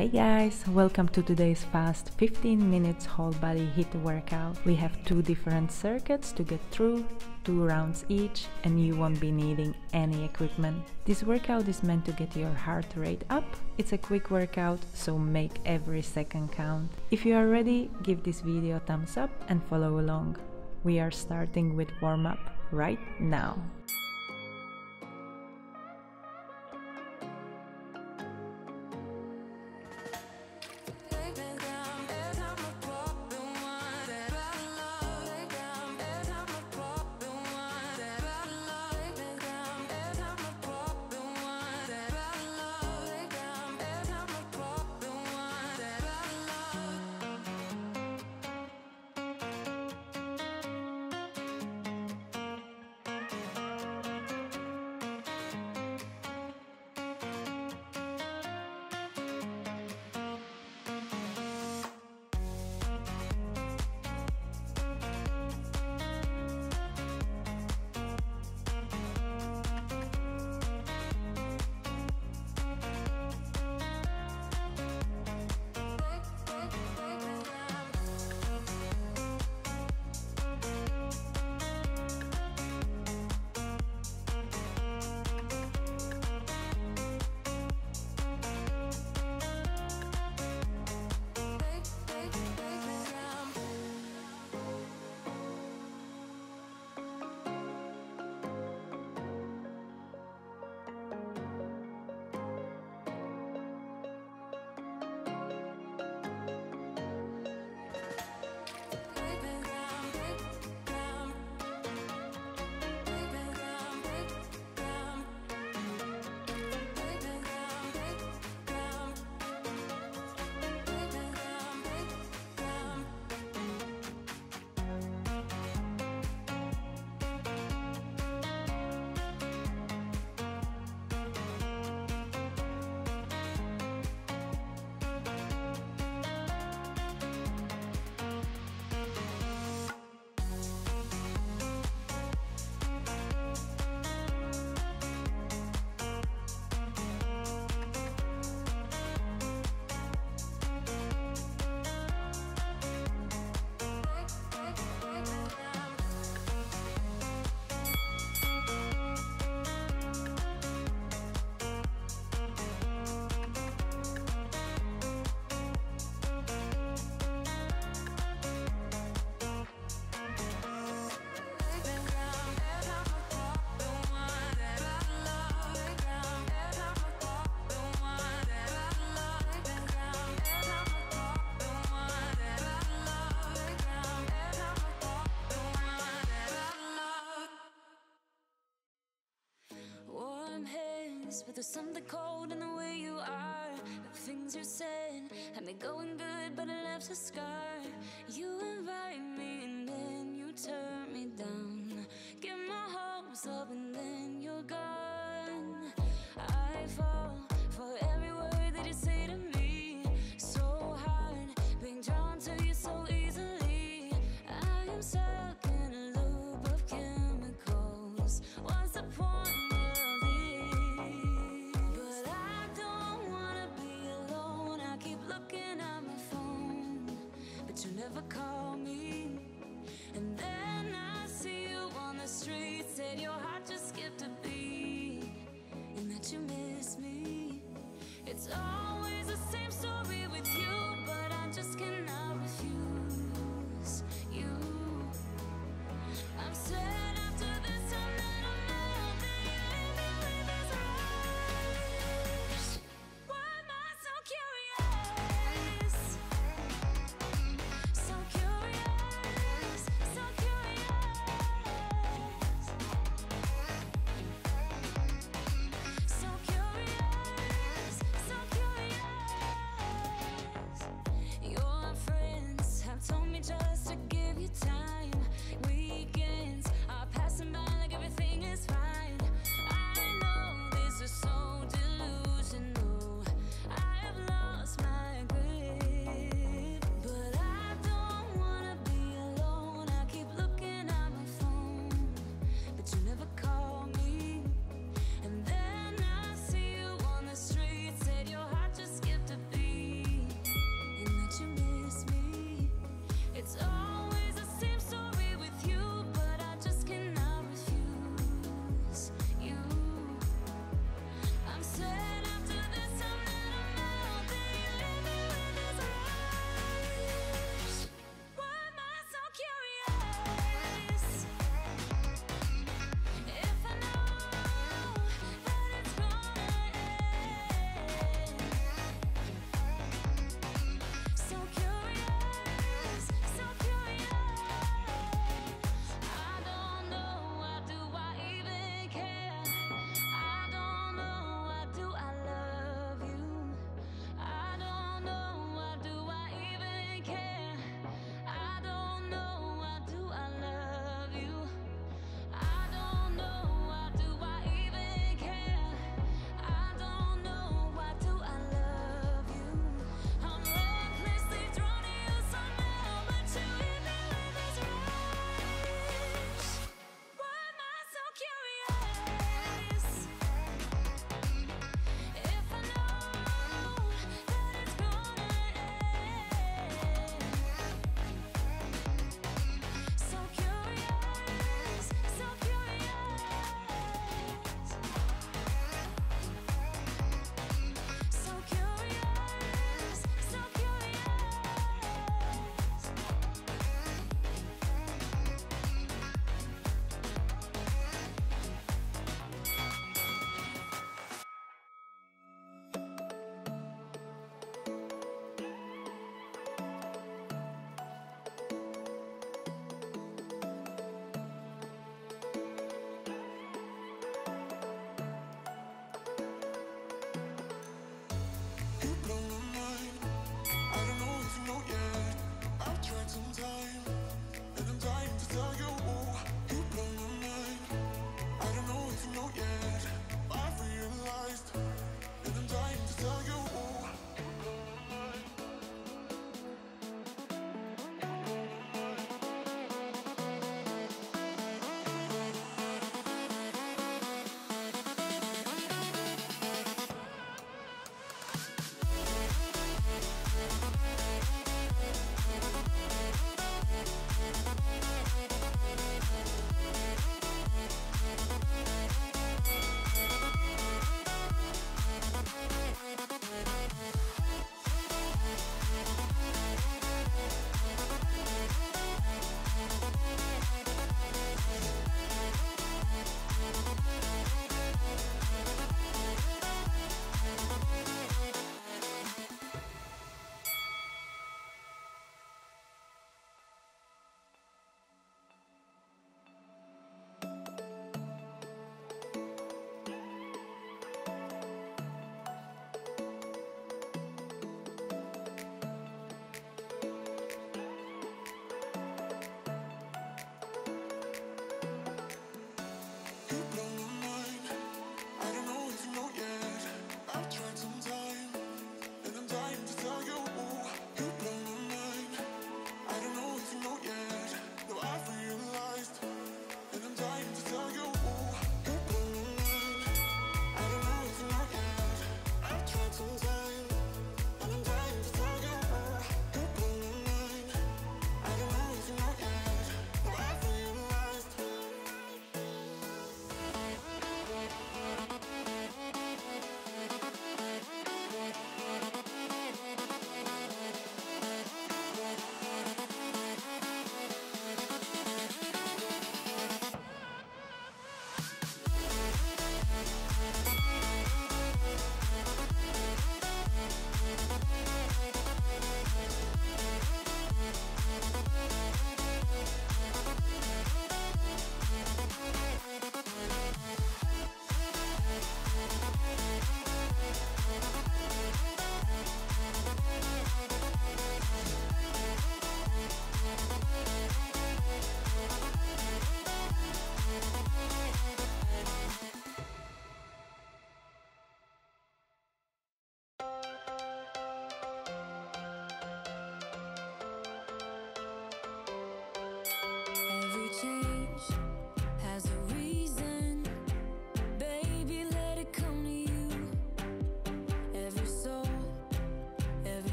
Hey guys, welcome to today's fast 15 minutes whole body HIIT workout. We have 2 different circuits to get through, 2 rounds each, and you won't be needing any equipment. This workout is meant to get your heart rate up. It's a quick workout, so make every second count. If you are ready, give this video a thumbs up and follow along. We are starting with warm-up right now. But there's something cold in the way you are. The things you said had me going good, but it left a scar. You invite me and then you turn me down. Get my hopes up and then you're gone. I fall for every word that you say to me. So hard being drawn to you so easily. I am stuck in a loop of chemicals. What's the point? Never call me, and then I see you on the street. Said your heart just skipped a beat, and that you miss me. It's always the same story with you, but I just cannot refuse you. I'm sad after this time that I'm out, that you leave me with this rush. Why am I so curious? So curious.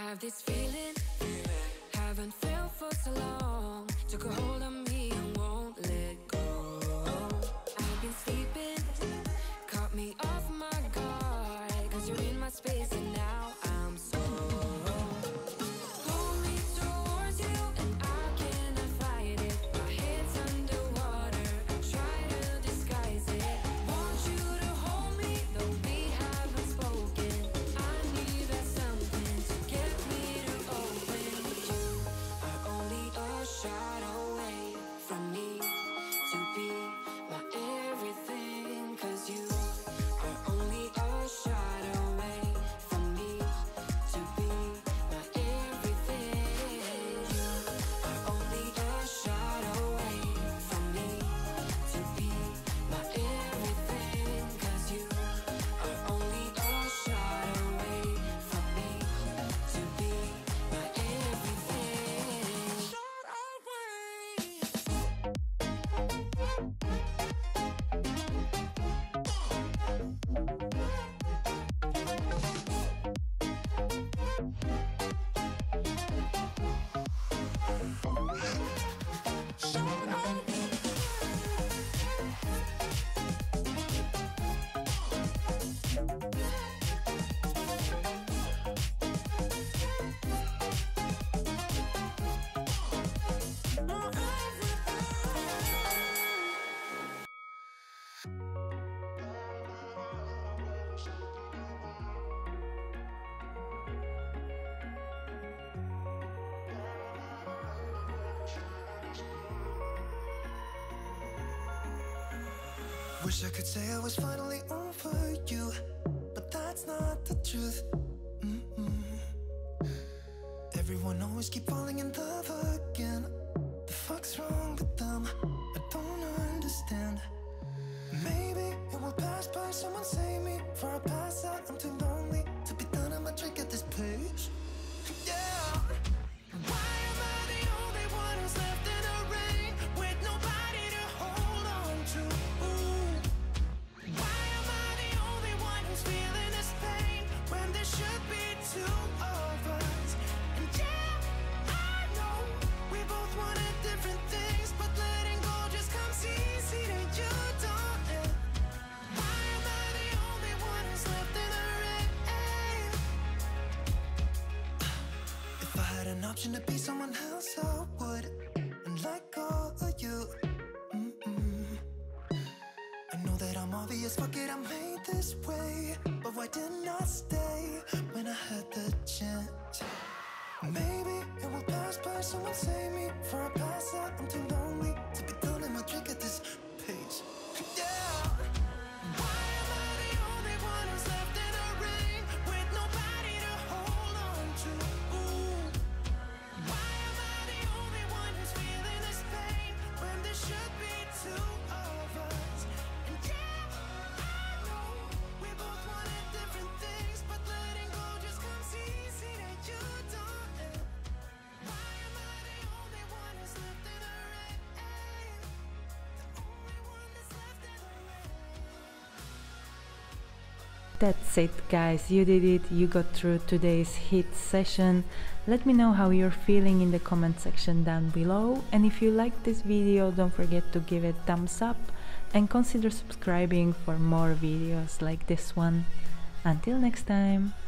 have this feeling, haven't felt for so long. Took a hold of me and won't let go. I've been sleeping, caught me off my guard, 'cause you're in my space and now I'm so. Pull me towards you and I cannot fight it. My head's underwater, I try to disguise it. Want you to hold me, though we haven't spoken. I need that something to get me to open. You are only a shot away from me to be my everything, 'cause you are only a shot away from me to be my everything. You are only a shot away from me to be my everything, 'cause you are only a shot away from me to be my everything. Shot Wish I could say I was finally over you, but that's not the truth. Everyone always keep falling in love again. The fuck's wrong with them? I don't understand. Maybe it will pass by, someone save me. For I pass out, I'm too lonely to be done. I'ma drink at this place. Yeah. Why am I the only one who's left in the rain with nobody to hold on to? Why am I the only one who's feeling this pain when there should be two of us? And yeah, I know we both wanted different things, but letting go just comes easy to you, don't it? Why am I the only one who's left in the rain? If I had an option to be someone else, I would, and let go of you. I know that I'm obvious, fuck it, I'm made this way. But why didn't I stay when I had the chance? Maybe it will pass by, someone save me. For I pass out, I'm too lonely to be done in my drink at this pace. Yeah. Why am I the only one who's left in the rain with nobody to hold on to? Why am I the only one who's feeling this pain when there should be two of us? And yeah, I know we both wanted different things, but letting go just comes easy to you, don't it? Why am I the only one who's left in the rain? The only one that's left in the rain. That's it, guys, you did it, you got through today's HIIT session. Let me know how you're feeling in the comment section down below, and if you liked this video, don't forget to give it thumbs up and consider subscribing for more videos like this one. Until next time.